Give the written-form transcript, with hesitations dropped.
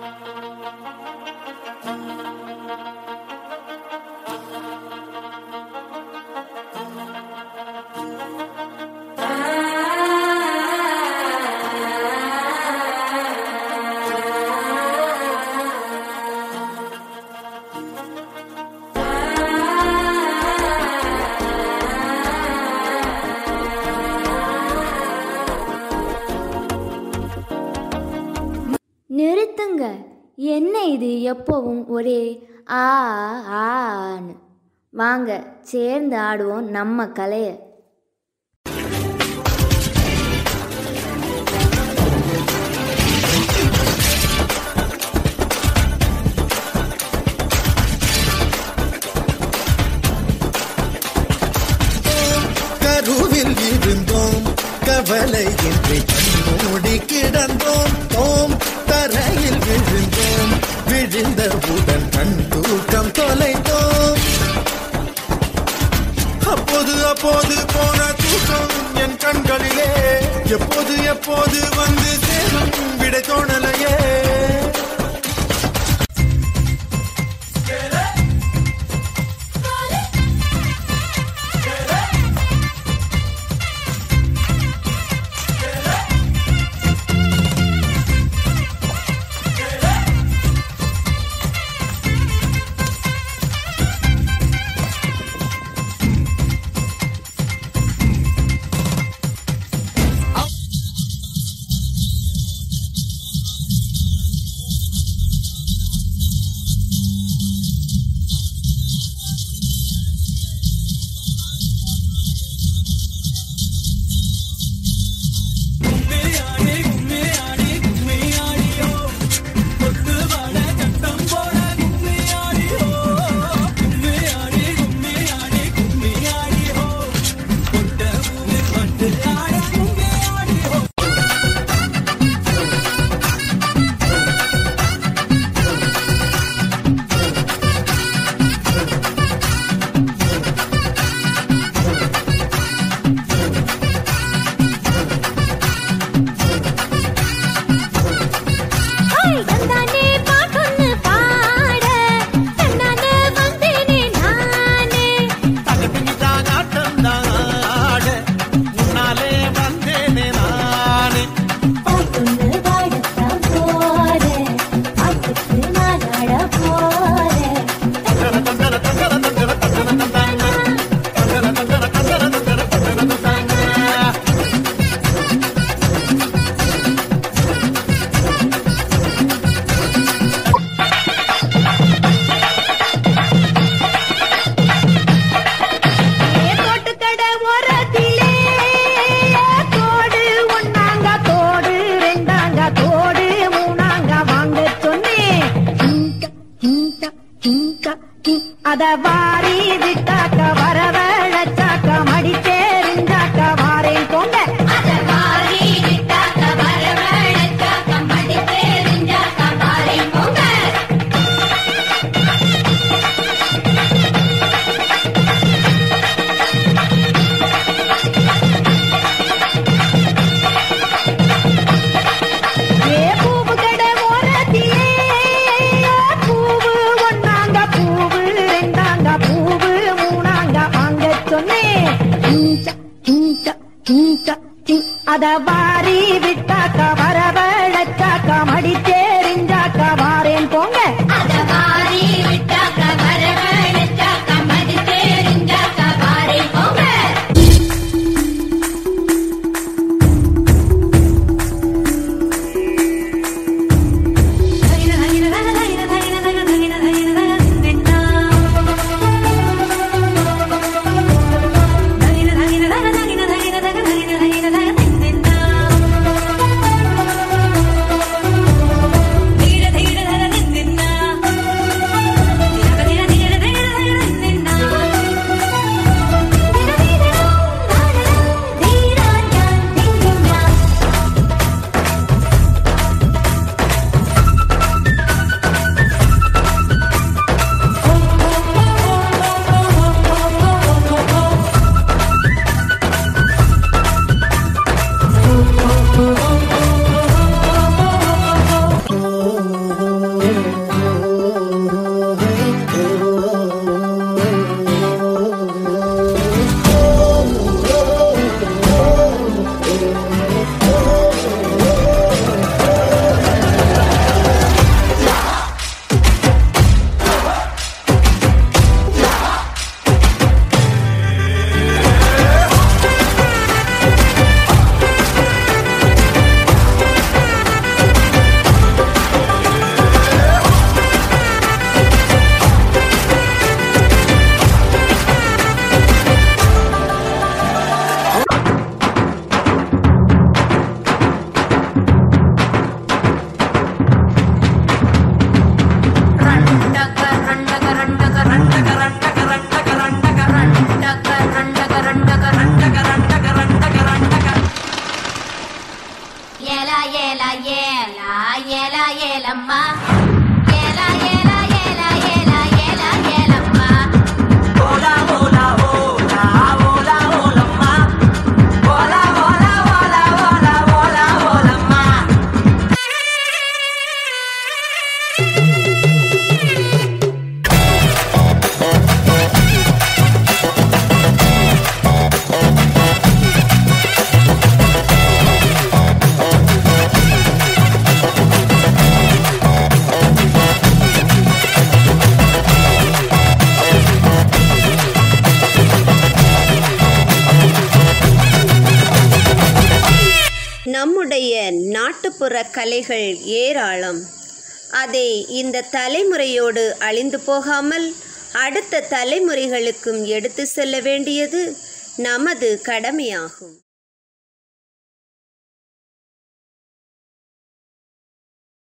நிறுத்துங்க. என்ன இது எப்பவும் ஒரே ஆன்னு? வாங்க சேர்ந்து ஆடுவோம் நம்ம கலையை. கருவில் இருந்தோம் கவலை என்று கண்ணோடி கிடந்தோம். ஓம் தரையில் விழுந்தோம் விழுந்தவுடன் கண் தூக்கம் தொலைத்தோம். அப்போது அப்போது போன தூக்கம் என் கண்களிலே எப்போது எப்போது வந்து சேரும் விடை தோணலையே. அத வாரி விட்டாக்க வரவழைச்சாக்க மடிச்சேரிஞ்சாக்க வாரேன் போங்க. அத வாரி விட்டாக்க வரவழைச்சாக்க மடிச்சேரிஞ்சாக்க வாரேன் போங்க. ஏ பூவு கடை ஓரத்திலே பூவு ஒன்னாங்க பூவு ரெண்டாங்க பூவு மூணாங்க வாங்க சொன்னேன். அத வாரி விட்டாக்க வரவழைச்சாக்க மடிச்சேரிஞ்சாக்க வாரேன் போங்க. அத வாரி விட்டாக்க வரவழைச்சாக்க மடிச்சேரிஞ்சாக்க வாரேன் போங்க. நாட்டுப்புற கலைகள் ஏராளம். அதை இந்த தலைமுறையோடு அழிந்து போகாமல் அடுத்த தலைமுறைகளுக்கும் எடுத்து செல்ல வேண்டியது நமது கடமையாகும்.